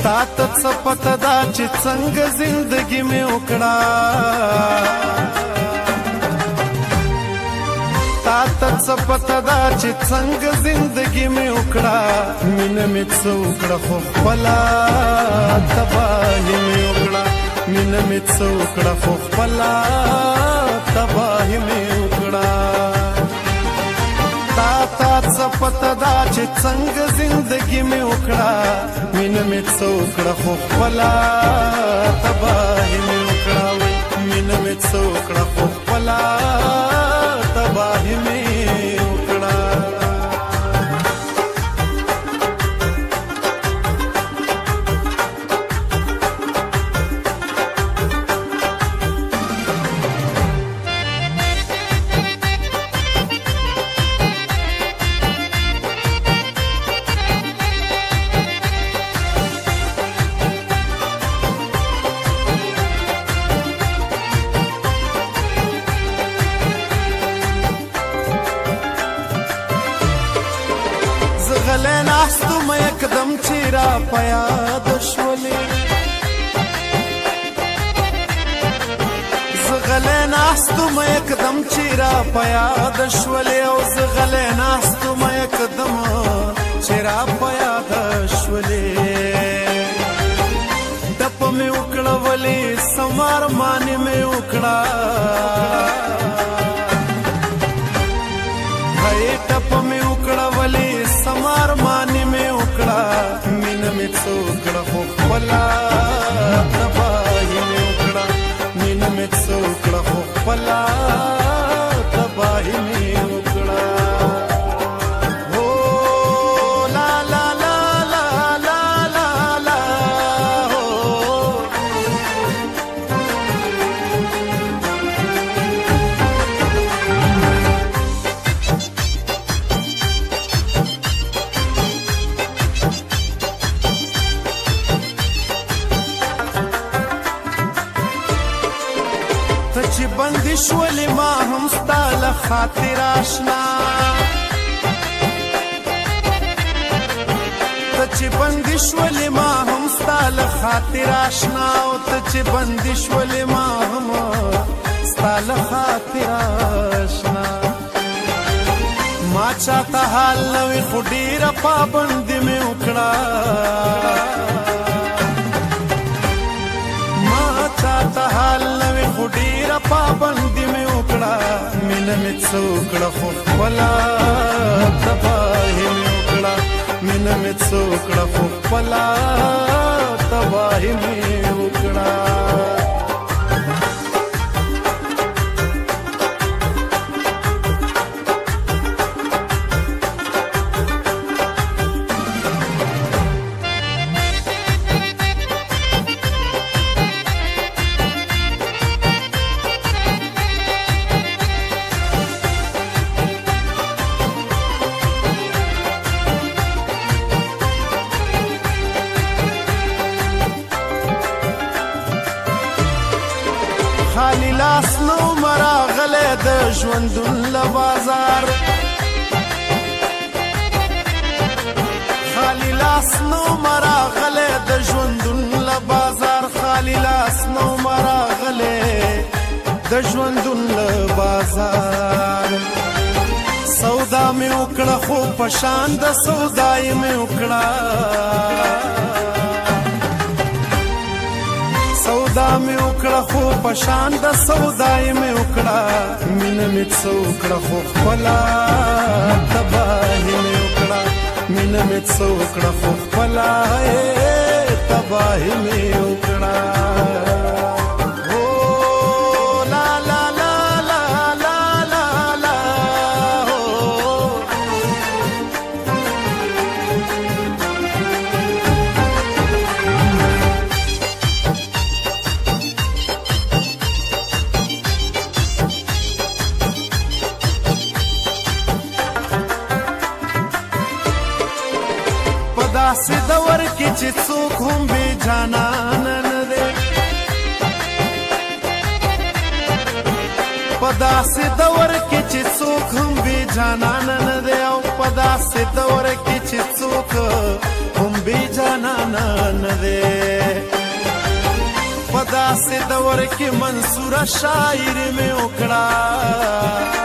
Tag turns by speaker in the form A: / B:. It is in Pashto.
A: तात च पता दा چې څنګه زندگی में وکړه तात च पता दा چې څنګه زندگی में وکړه مینه مې څه وکړه خو خپله تباهي مې وکړه مینه مې څه وکړه خو خپله تباهي مې وکړه تا څه پته دا چې څنګه زندگی مې وکړه مینه مې څه وکړه خو خپله تباهي مې وکړه مینه مې څه وکړه خو خپله تباهي مې وکړه غلی ناستم یکدم چې را په یاد شولې زه غلی ناستم یکدم چې را په یاد شولې او زه غلی ناستم یکدم چې را په یاد شولې ټپ مې وکړه ولې سمارمانې مې وکړه ټپ مې وکړه ولې سمارمانې مې وکړه مینه مې څه وکړه خو خپله تباهي مې وکړه مینه مې څه وکړه خو خپله تباهي مې وکړه هو لا لا لا لا لا لا لا هو ته چې بندي شولې ما هم ستا له خاطر آشنا ته چې بندي شولې ما هم ستا له خاطر آشنا او ته چې بندي شولې ما هم ستا له خاطر آشنا ما چاته حال نه وي خو ډېره پابندي مې وکړه چاته حال نه وي خو ډېره پابندي مې وکړه مینه مې څه وکړه خو خپله تباهي مې وکړه مینه مې څه وکړه خو خپله تباهي مې وکړه خالی لاس نو مراغلی د ژوندون له بازار خالی لاس نو مراغلی د ژوندون له بازار خالی لاس نو مراغلی د ژوندون له بازار سودا مې وکړه خو په شان د سودای مې وکړه سودا مې وکړه خو په شان د سودای مې وکړه مینه مې څه وکړه خو خپله تباهي مې وکړه مینه مې څه وکړه خو خپله تباهي مې وکړه داسې دور کې چې څوک هم بې جانانه نه دی په داسې دور کې چې څوک هم بې جانانه نه دی او په داسې دور کې چې څوک هم بې جانانه زمانہ نه دی په داسې دور کې منصوره شاعري مې وکړه